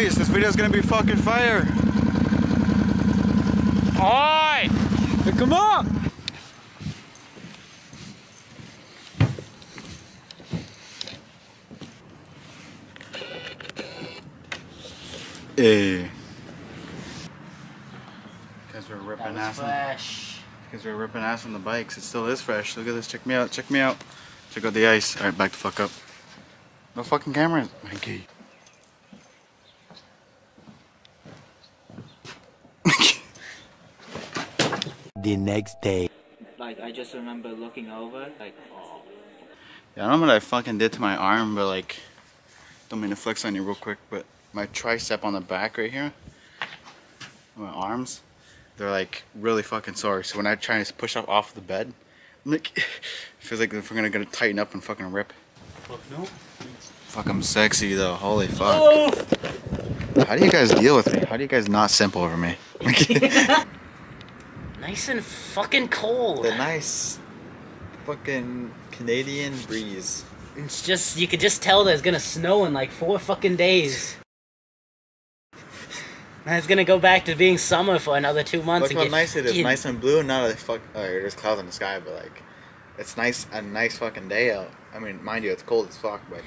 boys, this video's gonna be fucking fire. Oi! Come on! Hey. Guys, we're ripping ass. Fresh. Because we're ripping ass on the bikes. It still is fresh. Look at this. Check me out. Check me out. Check out the ice. Alright, back the fuck up. No fucking cameras. Mikey. The next day. Like, I just remember looking over, like, oh. Yeah, I don't know what I fucking did to my arm, but like, don't mean to flex on you real quick, but my tricep on the back right here, my arms, they're like really fucking sore. So when I try to push up off the bed, I'm like, it feels like if we're gonna tighten up and fucking rip. Fuck no. Fuck, I'm sexy though. Holy fuck. Oh. How do you guys deal with me? How do you guys not simp over me? Nice and fucking cold. The nice fucking Canadian breeze. It's just, you could just tell that it's gonna snow in like 4 fucking days. And it's gonna go back to being summer for another 2 months. Look how nice it is. Nice and blue. Not a fuck. There's clouds in the sky, but like, it's nice. A nice fucking day out. I mean, mind you, it's cold as fuck, but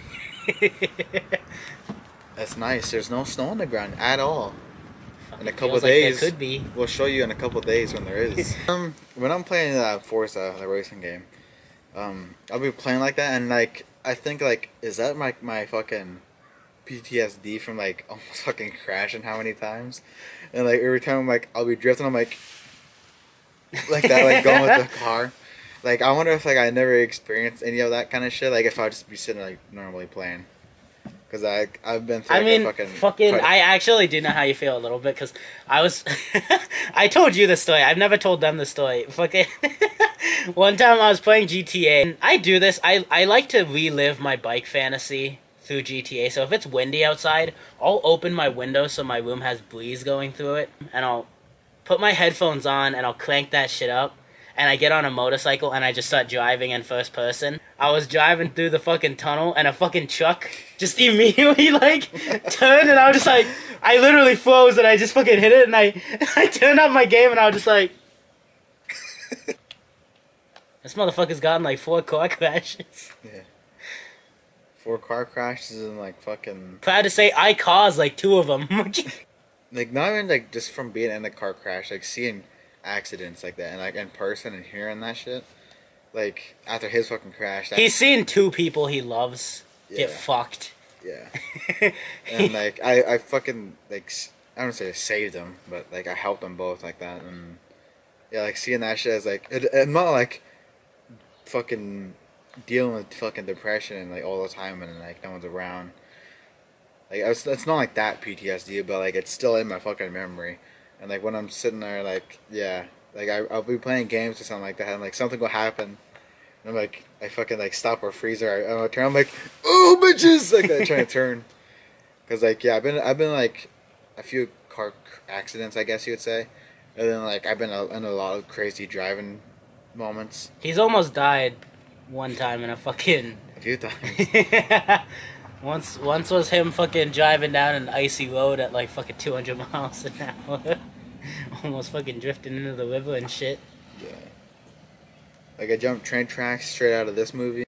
it's nice. There's no snow on the ground at all. In a couple of days, like there could be. We'll show you in a couple of days when there is. When I'm playing Forza, the racing game, I'll be playing like that, and like I think like, is that my fucking PTSD from like almost fucking crashing how many times? And like every time I'm like, I'll be drifting, I'm like that, like going with the car. Like I wonder if like I never experienced any of that kind of shit. Like if I'd just be sitting like normally playing. Cause I've been through. I mean, fucking. I actually do know how you feel a little bit. Cause I was, I told you the story. I've never told them the story. Fucking. One time I was playing GTA, and I do this. I like to relive my bike fantasy through GTA. So if it's windy outside, I'll open my window so my room has breeze going through it, and I'll put my headphones on and I'll crank that shit up. And I get on a motorcycle and I just start driving in first person. I was driving through the fucking tunnel and a fucking truck just immediately like turned, and I was just like, I literally froze and I just fucking hit it, and I turned up my game and I was just like, this motherfucker's gotten like 4 car crashes. Yeah. 4 car crashes and like fucking. Proud to say I caused like 2 of them. Like not even like just from being in a car crash, like seeing accidents like that and like in person and hearing that shit, like after his fucking crash, he's seen 2 people he loves get fucked. Yeah. And like I fucking like, I don't say I saved them, but like I helped them both like that. And yeah, like seeing that shit is like I'm not like fucking dealing with fucking depression and like all the time and like no one's around. Like it's not like that PTSD, but like it's still in my fucking memory. And like when I'm sitting there, like yeah, like I'll be playing games or something like that, and like something will happen, and I'm like I fucking like stop or freeze, or I turn. I'm like, oh bitches, like I try to turn, cause like yeah, I've been like a few car accidents, I guess you would say, and then like I've been in a lot of crazy driving moments. He's almost died one time in a few times. Once was him fucking driving down an icy road at like fucking 200 miles an hour. Almost fucking drifting into the river and shit. Yeah. Like I jumped train tracks straight out of this movie.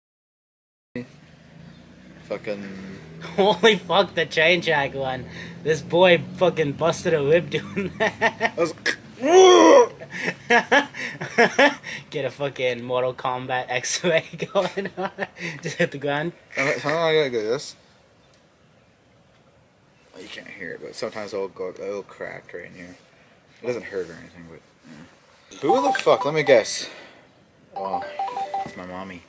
Fucking. Holy fuck, the train track one. This boy fucking busted a rib doing that. I was. Get a fucking Mortal Kombat X-ray going on. Just hit the ground. Sometimes I gotta do this. You can't hear it, but sometimes it'll crack right in here. It doesn't hurt or anything, but yeah. Who the fuck? Let me guess. Oh, it's my mommy.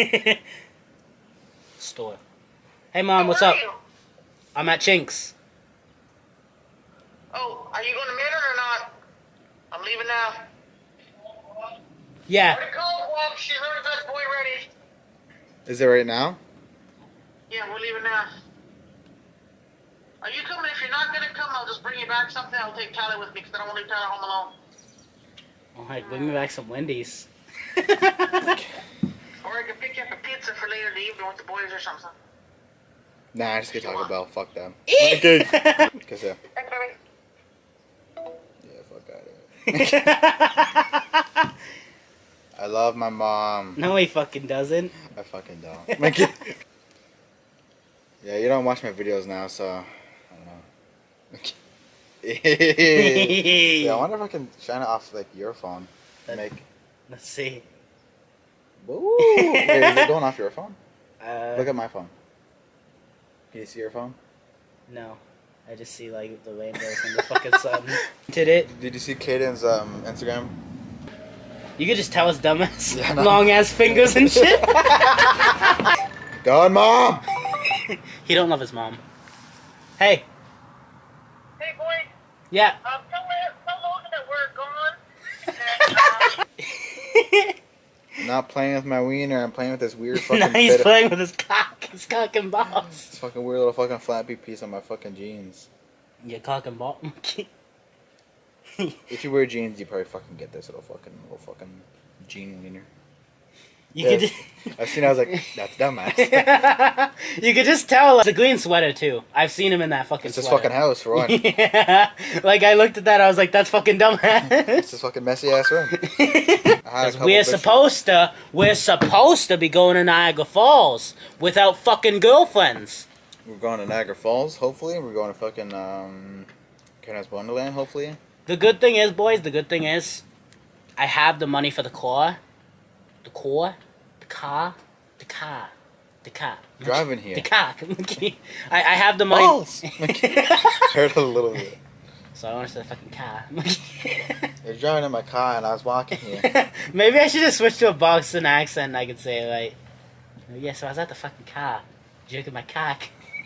Store. Hey mom, what's up? I'm at Chinks. Oh, are you going to Manor or not? I'm leaving now. Yeah. Already called, Bob. She heard that boy ready. Is it right now? Yeah, we're leaving now. Are you coming? If you're not going to come, I'll just bring you back something. I'll take Tyler with me because I don't want to leave Tyler home alone. Alright, bring me back some Wendy's. Or I can pick you up a pizza for later in the evening with the boys or something. Nah, I just get Taco Bell. Fuck them. Eat. Okay. Cause yeah. Thanks, baby. Yeah, fuck out. I love my mom. No, he fucking doesn't. I fucking don't. Yeah, you don't watch my videos now, so I don't know. Yeah, I wonder if I can shine it off like your phone. Make. Let's see. Woo! Wait, is it going off your phone? Look at my phone. Can you see your phone? No. I just see like the rainbow from the fucking sun. Did it? Did you see Caden's Instagram? You could just tell us dumbass. Yeah, no. Long ass fingers and shit. God, mom! He don't love his mom. Hey. Hey, boy. Yeah. Tell Logan that we're gone. I'm not playing with my wiener. I'm playing with this weird fucking. Now he's playing with his cock. His cock and balls. This fucking weird little fucking flappy piece on my fucking jeans. Your cock and ball. If you wear jeans, you probably fucking get this little fucking jean wiener. You Yeah. could just, I've seen it, I was like, that's dumbass. you could just tell it's a green sweater too. I've seen him in that fucking It's his sweater. fucking house, for one. Yeah. Like I looked at that, I was like, that's fucking dumbass. It's his fucking messy ass room. We're supposed to be going to Niagara Falls without fucking girlfriends. We're going to Niagara Falls, hopefully. We're going to fucking Canada's Wonderland, hopefully. The good thing is, boys, I have the money for the car. The car. Driving here. The car. I have the money. Balls! Heard a little bit. So I want to say the fucking car. You're driving in my car and I was walking here. Maybe I should have switched to a Boston accent and I could say it right. Yeah, so I was at the fucking car. Jerking my cock.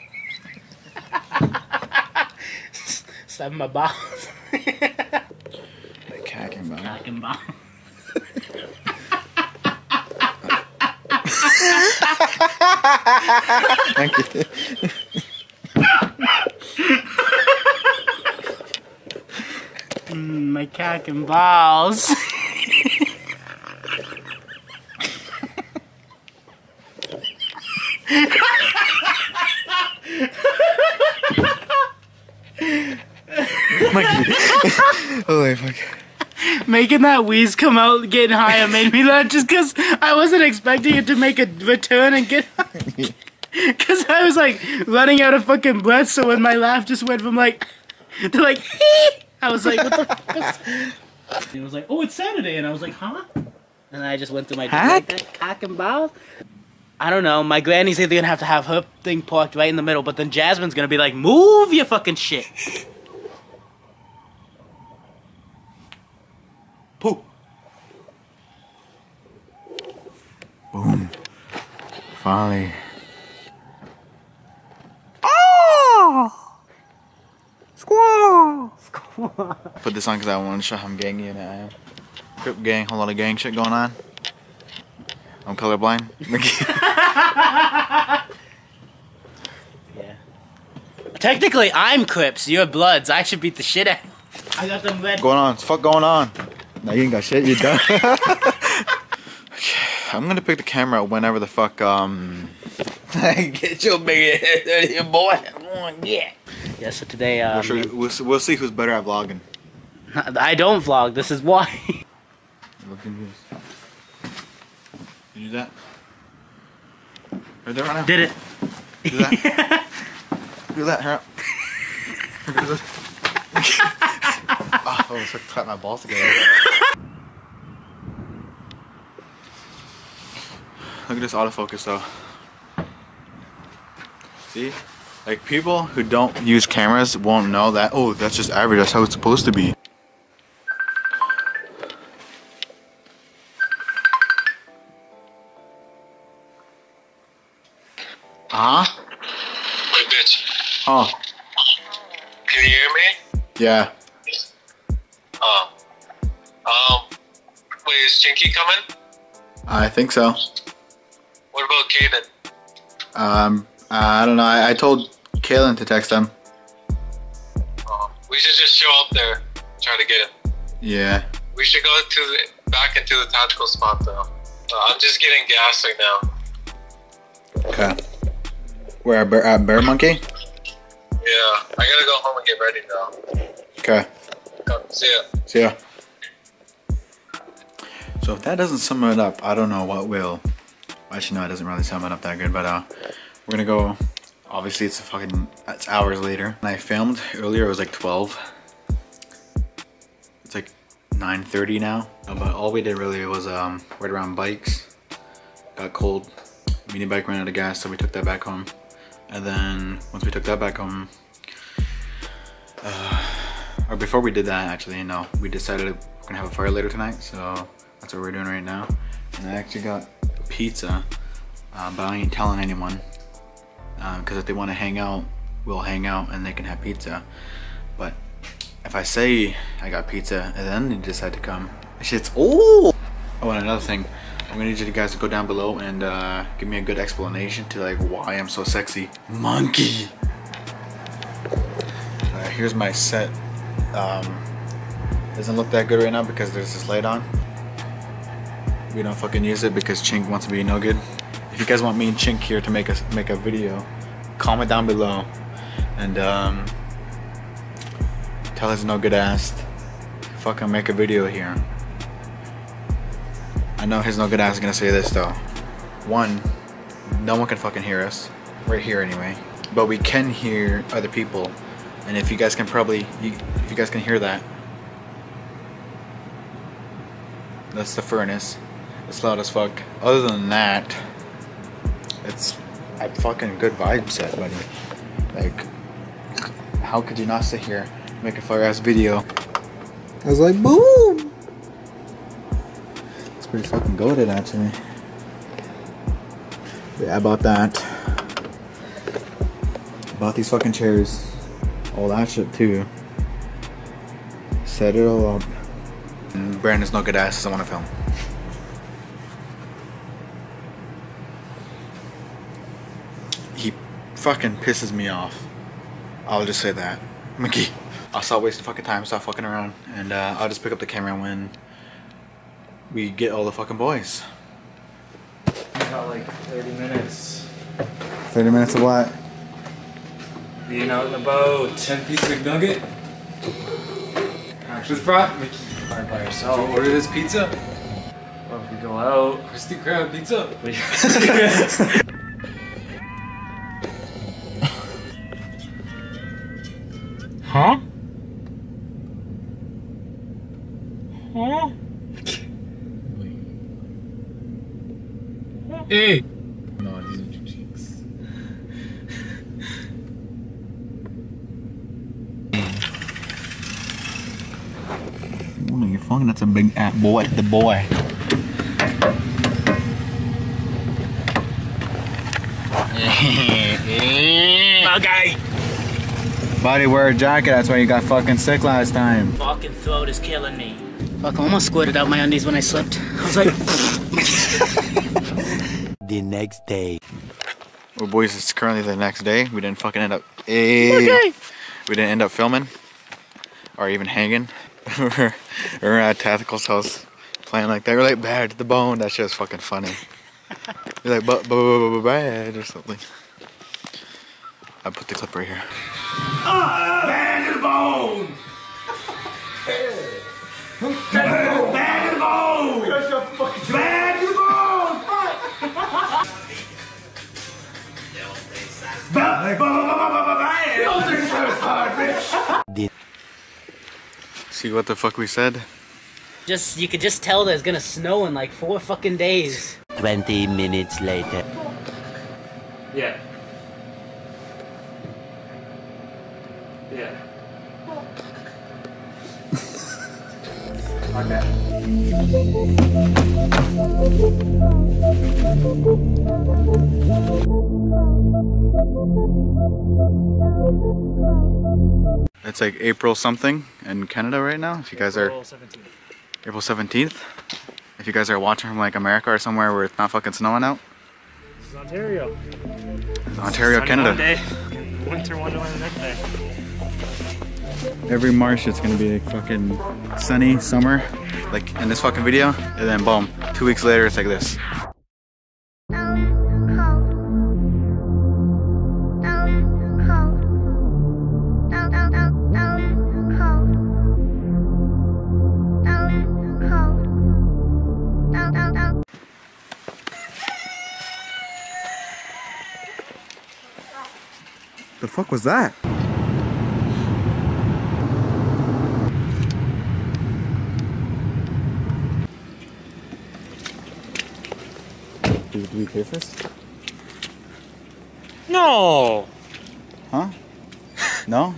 Slapping my balls. Like cacking, man. Cock and balls. Thank you. My cock and balls. Holy fuck. Making that wheeze come out getting higher made me laugh just because I wasn't expecting it to make a return and get because I was like running out of fucking breath, so when my laugh just went from like to like I was like, what the fuck is... It was like, oh, it's Saturday, and I was like, huh? And I just went through my Hack? like that, cock and balls. I don't know, my granny's either gonna have her thing parked right in the middle, but then Jasmine's gonna be like, move your fucking shit. Pooh. Boom. Finally. Put this on because I want to show how gangy I am. Crip gang, whole lot of gang shit going on. I'm colorblind. Yeah. Technically, I'm Crips. You're Bloods. I should beat the shit out. I got them red. Going on? What's the fuck going on? No, you ain't got shit. You're done. Okay, I'm gonna pick the camera up whenever the fuck get your big head out of here, boy. Yeah. Yeah. So today, We'll see who's better at vlogging. I don't vlog. This is why. Look into this. You do that? Right there, right now. Did it? Do that. Do that. Hurry up. Do this. Oh, I almost clapped my balls together. Look at this autofocus though. See? Like people who don't use cameras won't know that, oh, that's just average, that's how it's supposed to be. Huh? Wait, bitch. Oh, Can you hear me? yeah. Oh. Wait, is Chinky coming? I think so. What about Kaden? I don't know. I told Kaylin to text him. Oh, we should just show up there, try to get him. Yeah. We should go back into the tactical spot though. I'm just getting gas right now. Okay. We're at Bear Monkey? Yeah, I gotta go home and get ready now. Okay. See ya. See ya. So if that doesn't sum it up, I don't know what will. Actually, no, it doesn't really sum it up that good, but we're gonna go. Obviously, it's hours later. And I filmed earlier, it was like 12. It's like 9:30 now. But all we did really was ride around bikes. Got cold. Mini bike ran out of gas, so we took that back home. And then once we took that back home, or before we did that, actually, no, we decided we're gonna have a fire later tonight, so that's what we're doing right now. And I actually got pizza, but I ain't telling anyone, because if they want to hang out, we'll hang out and they can have pizza. But if I say I got pizza and then they decide to come, shit's oh, and another thing, I'm gonna need you guys to go down below and give me a good explanation to like why I'm so sexy. Monkey. Here's my set. Doesn't look that good right now because there's this light on. We don't fucking use it because Chink wants to be no good. If you guys want me and Chink here to make a video, comment down below and tell his no good ass to fucking make a video here. I know his no good ass is gonna say this though. One, no one can fucking hear us. Right here anyway. But we can hear other people. And if you guys can if you guys can hear that, that's the furnace. It's loud as fuck. Other than that, it's a fucking good vibe set, buddy. Like, how could you not sit here, make a fire ass video? I was like, boom! It's pretty fucking goated, actually. Yeah, I bought that. Bought these fucking chairs. All that shit too. Set it all up. And Brandon's no good ass doesn't want to film. He fucking pisses me off. I'll just say that. Mickey. I'll stop wasting fucking time, stop fucking around, and I'll just pick up the camera when we get all the fucking boys. We got like 30 minutes. 30 minutes of what? Being out in the boat. 10-piece McNugget. With fry. Mickey. By yourself. Did you order this pizza? Well, if we go out. Krusty Krab pizza. Huh? Huh? Hey! No, these are your cheeks. Oh no, you're fucking, that's a big boy, the boy. Okay. Buddy, wear a jacket, that's why you got fucking sick last time. Fucking throat is killing me. Fuck, I almost squirted out my undies when I slipped. I was like... The next day. Well boys, it's currently the next day. We didn't fucking end up... We didn't end up filming. Or even hanging. We're at Tactical's house playing like that. We're like, bad to the bone. That shit's fucking funny. We're like, bad or something. I put the clip right here. Bad to the bone! Bad to the bone! Bad to the bone! Bad! See what the fuck we said? You could just tell that it's gonna snow in like 4 fucking days. 20 minutes later. Yeah. Yeah. It's like April something in Canada right now. If you guys are... April 17th. If you guys are watching from like America or somewhere where it's not fucking snowing out. This is Ontario. Ontario, Sunny Canada. One day, winter wonderland the next day. Every March it's gonna be like fucking sunny summer, like in this fucking video, and then boom, 2 weeks later it's like this. fuck was that? Do we pay first? No! Huh? No?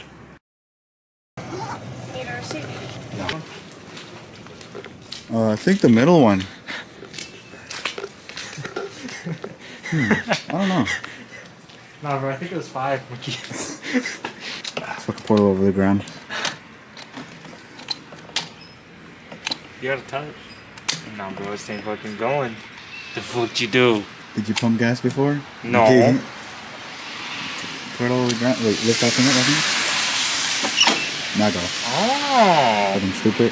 I think the middle one. I don't know. Nah, bro, I think it was 5. Let's fucking pour it over the ground. You gotta touch. Nah, bro, this ain't fucking going. The fuck you do? Did you pump gas before? No. Okay. Pour it over the ground. Wait, lift off in it, I think. Now go. Oh! Fucking stupid.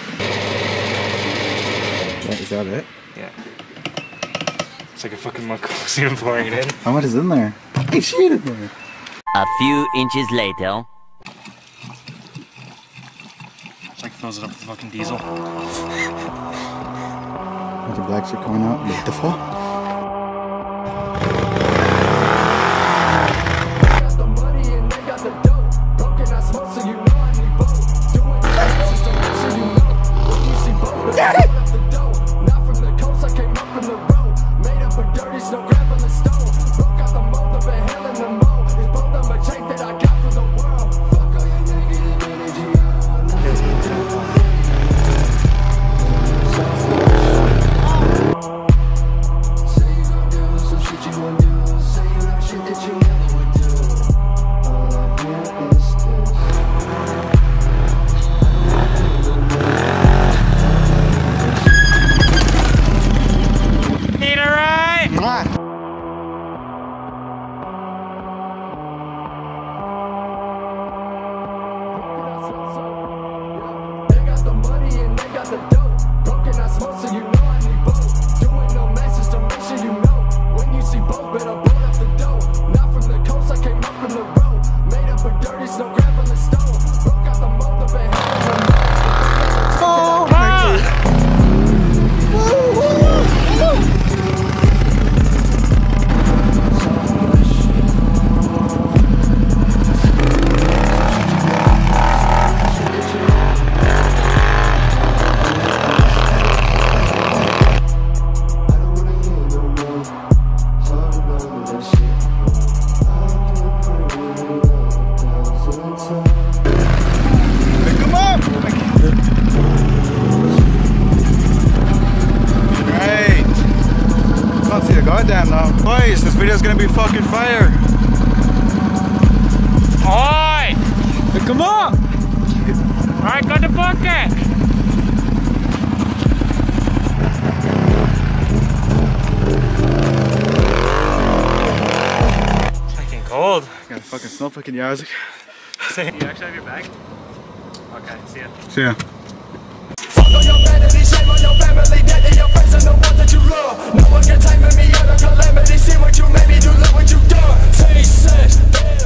Is that it? Yeah. It's like a fucking Macosi pouring it in. How much is in there? Hey, shit in there. A few inches later. It's like fills it up with fucking diesel. With the black shit coming out. What the fuck? Goddamn now. Boys, this video's gonna be fucking fire. Oi! Come on! Alright, got the bucket! It's fucking cold. Got fucking snow fucking yards. You actually have your bag? Okay, see ya. See ya. Fuck on your vanity, shame on your family, dead to your friends and the ones that you love. No one can take me out of calamity. See what you made me do, look what you done. Taste it.